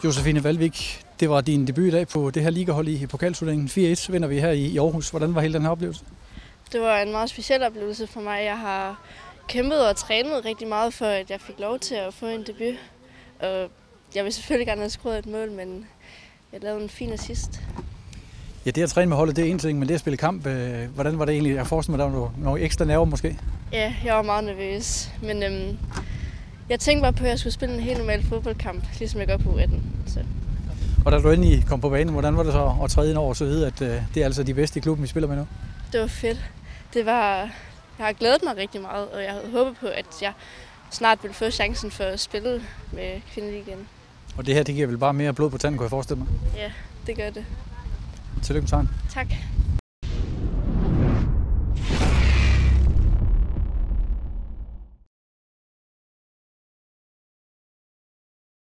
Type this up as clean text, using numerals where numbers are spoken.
Josefine Valvik, det var din debut i dag på det her ligahold i pokalturneringen. 4-1 vinder vi her i Aarhus. Hvordan var hele den her oplevelse? Det var en meget speciel oplevelse for mig. Jeg har kæmpet og trænet rigtig meget for, at jeg fik lov til at få en debut. Og jeg vil selvfølgelig gerne have scoret et mål, men jeg lavede en fin assist. Ja, det at træne med holdet, det er en ting, men det at spille kamp, hvordan var det egentlig? Jeg forestiller mig, der var nogle ekstra nerver måske? Ja, jeg var meget nervøs, men jeg tænkte bare på, at jeg skulle spille en helt normal fodboldkamp, ligesom jeg gør på U18. Så. Og da du endelig kom på banen, hvordan var det så at træde ind over så videre, at det er altså de bedste i klubben, vi spiller med nu? Det var fedt. Jeg har glædet mig rigtig meget, og jeg havde håbet på, at jeg snart ville få chancen for at spille med kvindeligaen. Og det her, det giver vel bare mere blod på tanden, kunne jeg forestille mig? Ja, det gør det. Tillykke med sejren. Tak.